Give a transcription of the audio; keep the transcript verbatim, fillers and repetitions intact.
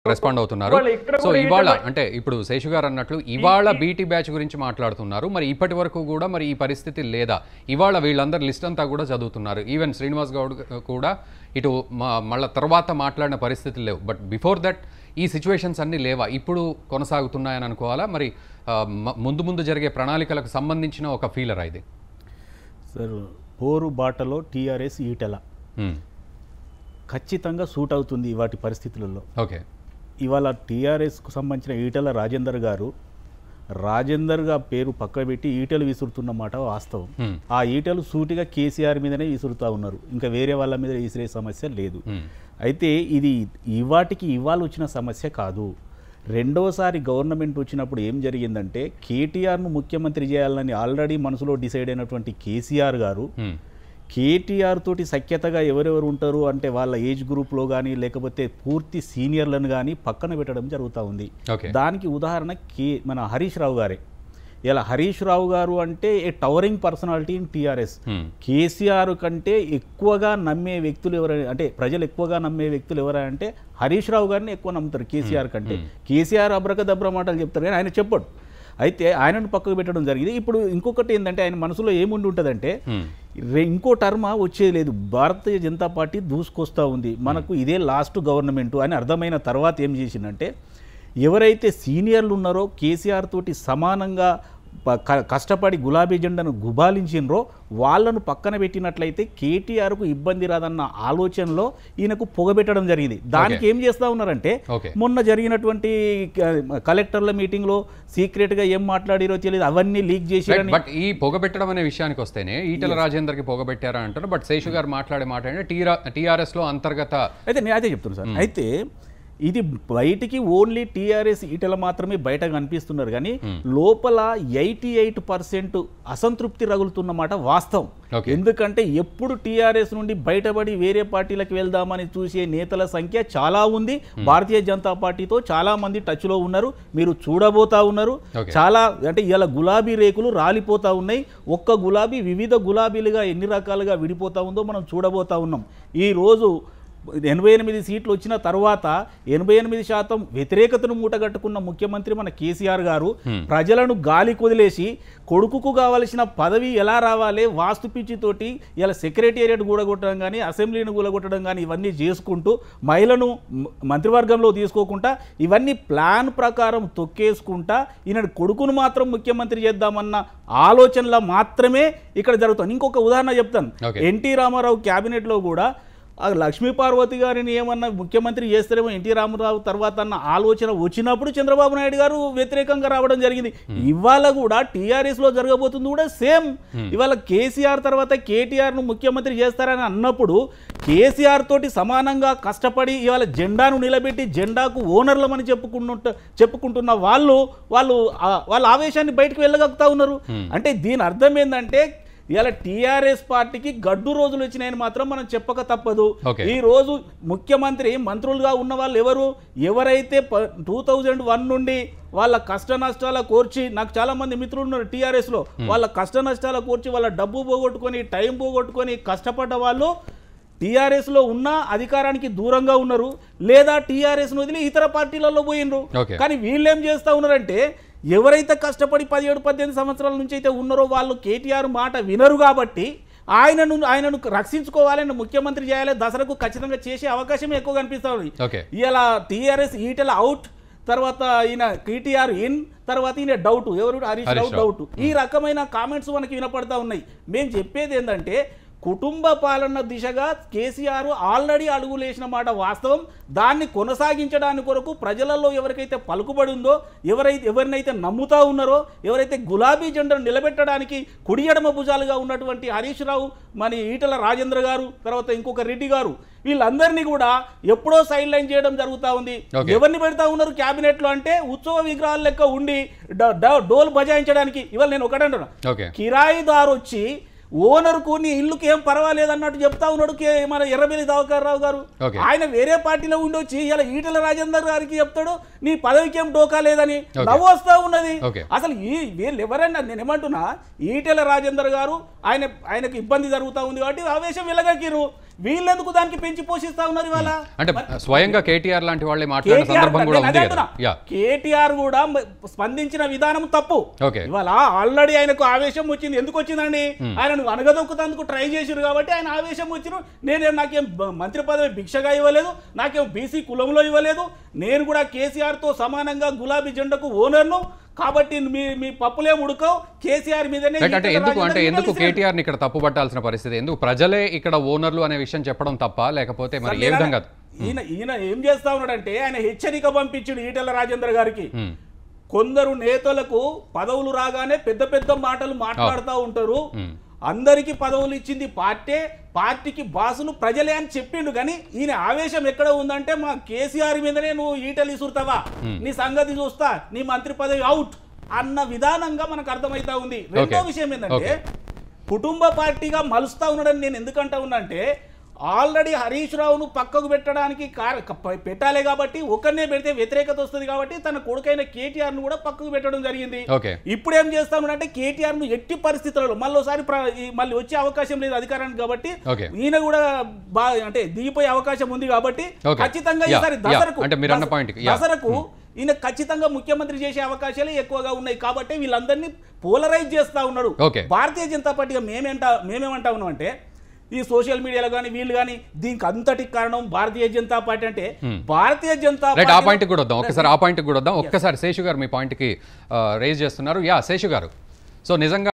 Respond అవుతున్నారు. So ఇవాళ అంటే ఇప్పుడు శేషు గారు అన్నట్లు ఇవాళ బీటీ బ్యాచ్ గురించి మాట్లాడుతున్నారు. మరి ఇప్పటి వరకు కూడా మరి ఈ పరిస్థితి లేదా? ఇవాళ వీళ్ళందరూ లిస్ట్ అంతా కూడా చదువుతున్నారు. ఈవెన్ శ్రీనివాస్ గౌడ్ కూడా ఇటు మళ్ళీ తర్వాత మాట్లాడిన పరిస్థితులు లేవు. బట్ బిఫోర్ దట్ ఈ సిచ్యువేషన్స్ అన్నీ లేవా? ఇప్పుడు కొనసాగుతున్నాయని అనుకోవాలా? మరి ముందు ముందు జరిగే ప్రణాళికలకు సంబంధించిన ఒక ఫీలర్ ఇది సార్. పోరు బాటలో టీఆర్ఎస్ ఈటెల ఖచ్చితంగా సూట్ అవుతుంది వాటి పరిస్థితులలో. ఓకే, ఇవాళ టీఆర్ఎస్కు సంబంధించిన ఈటెల రాజేందర్ గారు రాజేందర్గా పేరు పక్క పెట్టి ఈటెలు విసురుతున్నమాట వాస్తవం. ఆ ఈటెలు సూటిగా కేసీఆర్ మీదనే విసురుతూ ఉన్నారు, ఇంకా వేరే వాళ్ళ మీద విసిరే సమస్య లేదు. అయితే ఇది ఇవాటికి ఇవాళ వచ్చిన సమస్య కాదు. రెండోసారి గవర్నమెంట్ వచ్చినప్పుడు ఏం జరిగిందంటే కేటీఆర్ను ముఖ్యమంత్రి చేయాలని ఆల్రెడీ మనసులో డిసైడ్ అయినటువంటి కేసీఆర్ గారు కేటీఆర్ తోటి సఖ్యతగా ఎవరెవరు ఉంటారు అంటే వాళ్ళ ఏజ్ గ్రూప్లో కానీ లేకపోతే పూర్తి సీనియర్లను కానీ పక్కన పెట్టడం జరుగుతూ ఉంది. దానికి ఉదాహరణ కే మన హరీష్ రావు గారే. ఇలా హరీష్ రావు గారు అంటే a towering personality in TRS. KCR కంటే ఎక్కువగా నమ్మే వ్యక్తులు ఎవరైనా అంటే ప్రజలు ఎక్కువగా నమ్మే వ్యక్తులు ఎవరైనా అంటే హరీష్ రావు గారిని ఎక్కువ నమ్ముతారు కేసీఆర్ కంటే. కేసీఆర్ అబ్రకదబ్ర మాటలు చెప్తారు కానీ ఆయన చెప్పడు. అయితే ఆయనను పక్కకు పెట్టడం జరిగింది. ఇప్పుడు ఇంకొకటి ఏంటంటే ఆయన మనసులో ఏముండి ఉంటుందంటే ఇంకో టర్మ వచ్చేది లేదు, భారతీయ జనతా పార్టీ దూసుకొస్తూ ఉంది, మనకు ఇదే లాస్ట్ గవర్నమెంట్ అని అర్థమైన తర్వాత ఏం చేసిందంటే ఎవరైతే సీనియర్లు ఉన్నారో కేసీఆర్ తోటి సమానంగా కష్టపడి గులాబీ జెండాను గుబాలించినరో వాళ్ళను పక్కన పెట్టినట్లయితే కేటీఆర్కు ఇబ్బంది రాదన్న ఆలోచనలో ఈయనకు పొగబెట్టడం జరిగింది. దానికి ఏం చేస్తూ ఉన్నారంటే మొన్న జరిగినటువంటి కలెక్టర్ల మీటింగ్లో సీక్రెట్గా ఏం మాట్లాడిరో తెలియదు, అవన్నీ లీక్ చేసి. బట్ ఈ పొగబెట్టడం అనే విషయానికి వస్తేనే ఈటల రాజేందర్కి పొగబెట్టారా అంటారు. బట్ శేషు గారు మాట్లాడే మాట అంటే టీఆర్ఎస్లో అంతర్గత అయితే నేను అదే చెప్తున్నాను సార్. అయితే ఇది బయటికి ఓన్లీ టీఆర్ఎస్ ఈటల మాత్రమే బయట కనిపిస్తున్నారు కానీ లోపల ఎయిటీ ఎయిట్ పర్సెంట్ అసంతృప్తి రగులుతున్నమాట వాస్తవం. ఎందుకంటే ఎప్పుడు టీఆర్ఎస్ నుండి బయటపడి వేరే పార్టీలకు వెళ్దామని చూసే నేతల సంఖ్య చాలా ఉంది. భారతీయ జనతా పార్టీతో చాలా మంది టచ్లో ఉన్నారు, మీరు చూడబోతా ఉన్నారు. చాలా అంటే ఇలా గులాబీ రేకులు రాలిపోతా ఉన్నాయి. ఒక్క గులాబీ వివిధ గులాబీలుగా ఎన్ని రకాలుగా విడిపోతా ఉందో మనం చూడబోతా ఉన్నాం. ఈ రోజు ఎనభై ఎనిమిది సీట్లు వచ్చిన తర్వాత ఎనభై ఎనిమిది శాతం వ్యతిరేకతను మూటగట్టుకున్న ముఖ్యమంత్రి మన కేసీఆర్ గారు ప్రజలను గాలి కొదిలేసి కొడుకుకు కావలసిన పదవి ఎలా రావాలి వాస్తు పిచ్చితోటి ఇలా సెక్రటేరియట్ కూడగొట్టడం కానీ అసెంబ్లీని కూడగొట్టడం కానీ ఇవన్నీ చేసుకుంటూ మహిళను మంత్రివర్గంలో తీసుకోకుండా ఇవన్నీ ప్లాన్ ప్రకారం తొక్కేసుకుంటా ఈయన కొడుకును మాత్రం ముఖ్యమంత్రి చేద్దామన్న ఆలోచనలో మాత్రమే ఇక్కడ జరుగుతుంది. ఇంకొక ఉదాహరణ చెప్తాను. ఎన్టీ రామారావు క్యాబినెట్లో కూడా లక్ష్మీ పార్వతి గారిని ఏమన్నా ముఖ్యమంత్రి చేస్తారేమో ఎన్టీ రామారావు తర్వాత అన్న ఆలోచన వచ్చినప్పుడు చంద్రబాబు నాయుడు గారు వ్యతిరేకంగా రావడం జరిగింది. ఇవాళ కూడా టీఆర్ఎస్లో జరగబోతుంది కూడా సేమ్. ఇవాళ కేసీఆర్ తర్వాత కేటీఆర్ను ముఖ్యమంత్రి చేస్తారని అన్నప్పుడు కేసీఆర్ తోటి సమానంగా కష్టపడి ఇవాళ జెండాను నిలబెట్టి జెండాకు ఓనర్లమని చెప్పుకుంటు చెప్పుకుంటున్న వాళ్ళు వాళ్ళు వాళ్ళ ఆవేశాన్ని బయటకు వెళ్ళగలుగుతా ఉన్నారు. అంటే దీని అర్థం ఏంటంటే ఇలా టీఆర్ఎస్ పార్టీకి గడ్డు రోజులు వచ్చినాయని మాత్రం మనం చెప్పక తప్పదు. ఈ రోజు ముఖ్యమంత్రి మంత్రులుగా ఉన్న వాళ్ళు ఎవరు ఎవరైతే టూ థౌజండ్ వన్ నుండి వాళ్ళ కష్ట నష్టాల కోర్చి నాకు చాలా మంది మిత్రులు ఉన్నారు టీఆర్ఎస్ లో, వాళ్ళ కష్ట నష్టాల కోర్చి వాళ్ళ డబ్బు పోగొట్టుకొని టైం పోగొట్టుకొని కష్టపడ్డ వాళ్ళు టీఆర్ఎస్ లో ఉన్న అధికారానికి దూరంగా ఉన్నారు, లేదా టీఆర్ఎస్ ను వదిలి ఇతర పార్టీలలో పోయినరు. కానీ వీళ్ళు ఏం చేస్తా ఉన్నారంటే ఎవరైతే కష్టపడి పదిహేడు పద్దెనిమిది సంవత్సరాల నుంచి అయితే ఉన్నారో వాళ్ళు కేటీఆర్ మాట వినరు కాబట్టి ఆయనను ఆయనను రక్షించుకోవాలని ముఖ్యమంత్రి చేయాలి దసరాకు ఖచ్చితంగా చేసే అవకాశం ఎక్కువ కనిపిస్తా ఉంది. ఇలా టీఆర్ఎస్ ఈటల అవుట్, తర్వాత ఈయన కేటీఆర్ ఇన్, తర్వాత ఈయన డౌట్ ఎవరు హరీష్ రావు డౌట్. ఈ రకమైన కామెంట్స్ మనకి వినపడతా ఉన్నాయి. మేము చెప్పేది ఏంటంటే కుటుంబ పాలన దిశగా కేసీఆర్ ఆల్రెడీ అడుగులేసిన మాట వాస్తవం. దాన్ని కొనసాగించడానికి కొరకు ప్రజలలో ఎవరికైతే పలుకుబడి ఉందో ఎవరైతే ఎవరినైతే నమ్ముతా ఉన్నారో ఎవరైతే గులాబీ జెండాను నిలబెట్టడానికి కుడి ఎడమ భుజాలుగా ఉన్నటువంటి హరీష్ రావు మన ఈటల రాజేంద్ర గారు తర్వాత ఇంకొక రెడ్డి గారు వీళ్ళందరినీ కూడా ఎప్పుడో సైడ్ లైన్ చేయడం జరుగుతూ ఉంది. ఎవరిని పెడతా ఉన్నారు క్యాబినెట్ లో అంటే ఉత్సవ విగ్రహాల లెక్క ఉండి డోల్ బజాయించడానికి. ఇవాళ నేను ఒకటే అంటున్నా, కిరాయిదారు వచ్చి ఓనర్కు నీ ఇల్లుకి ఏం పర్వాలేదు అన్నట్టు చెప్తా ఉన్నాడు మన ఎర్రబెల్లి దవాకర్ రావు గారు. ఆయన వేరే పార్టీలో ఉండొచ్చి ఇలా ఈటల రాజేందర్ గారికి చెప్తాడు నీ పదవికి ఏం డోకా లేదని. నవ్వు వస్తా ఉన్నది. అసలు ఈ వీళ్ళు ఎవరైనా నేను ఏమంటున్నా ఈటల రాజేందర్ గారు ఆయన ఆయనకు ఇబ్బంది జరుగుతూ ఉంది కాబట్టి ఆవేశం వెలగకిరు. వీళ్ళెందుకు దానికి పెంచి పోషిస్తా ఉన్నారు ఇవాళ? అంటే స్వయంగా కేటీఆర్ లాంటి వాళ్ళే మాట్లాడిన సందర్భం కూడా ఉంది కదా. కేటీఆర్ కూడా స్పందించిన విధానం తప్పు. ఇవాళ ఆల్రెడీ ఆయనకు ఆవేశం వచ్చింది. ఎందుకు వచ్చిందండి? ఆయన అనగదొక్కుతందుకు ట్రై చేశారు కాబట్టి ఆయన ఆవేశం వచ్చిన. నేను నాకేం మంత్రి పదవి భిక్షగా ఇవ్వలేదు, నాకేం బీసీ కులంలో ఇవ్వలేదు, నేను కూడా కేసీఆర్ తో సమానంగా గులాబీ జెండాకు ఓనర్ను కాబట్టి మీ మీ పప్పులే ఉడకవు కేసీఆర్ మీదనే. అంటే ఎందుకు అంటే ఎందుకు కేటీఆర్ ని ఇక్కడ తప్పు పట్టాల్సిన పరిస్థితి? ఎందుకు ప్రజలే ఇక్కడ ఓనర్లు అనే విషయం చెప్పడం తప్ప, లేకపోతే మరి ఏ విధంగా? ఈయన ఈయన ఏం చేస్తా ఉన్నాడంటే ఆయన హెచ్చరిక పంపించాడు ఈటెల రాజేందర్ గారికి. కొందరు నేతలకు పదవులు రాగానే పెద్ద పెద్ద మాటలు మాట్లాడుతూ ఉంటారు. అందరికీ పదవులు ఇచ్చింది పార్టీ, పార్టీకి బాసులు ప్రజలే అని చెప్పిండు. కానీ ఈయన ఆవేశం ఎక్కడ ఉందంటే మా కేసీఆర్ మీదనే నువ్వు ఈటలు ఇసురుతావా, నీ సంగతి చూస్తా, నీ మంత్రి పదవి అవుట్ అన్న విధానంగా మనకు అర్థమైతా ఉంది. రెండో విషయం ఏంటంటే కుటుంబ పార్టీగా మలుస్తా ఉన్నాడని నేను ఎందుకంటా ఉన్నా అంటే ఆల్రెడీ హరీష్ రావును పక్కకు పెట్టడానికి పెట్టాలి కాబట్టి ఒకరినే పెడితే వ్యతిరేకత వస్తుంది కాబట్టి తన కొడుకైన కేటీఆర్ ను కూడా పక్కకు పెట్టడం జరిగింది. ఇప్పుడు ఏం చేస్తా ఉన్నాడంటే కేటీఆర్ ను ఎట్టి పరిస్థితులలో మళ్ళీసారి మళ్ళీ వచ్చే అవకాశం లేదు అధికారానికి కాబట్టి ఈయన కూడా బాగా అంటే దిగిపోయే అవకాశం ఉంది కాబట్టి ఖచ్చితంగా ఈసారి దసరకు దసరకు ఈయన ఖచ్చితంగా ముఖ్యమంత్రి చేసే అవకాశాలు ఎక్కువగా ఉన్నాయి కాబట్టి వీళ్ళందరినీ పోలరైజ్ చేస్తా ఉన్నాడు. భారతీయ జనతా పార్టీగా మేమేంట మేమేమంటా ఉన్నాం అంటే ఈ సోషల్ మీడియాలో కానీ వీళ్ళు కానీ దీనికి అంతటి కారణం భారతీయ జనతా పార్టీ. అంటే భారతీయ జనతా పార్టీ ఆ పాయింట్ కూడా వద్దాం ఒకసారి ఆ పాయింట్ కూడా వద్దాం ఒక్కసారి శేషు గారు మీ పాయింట్ కి రేజ్ చేస్తున్నారు. యా శేషు గారు, సో నిజంగా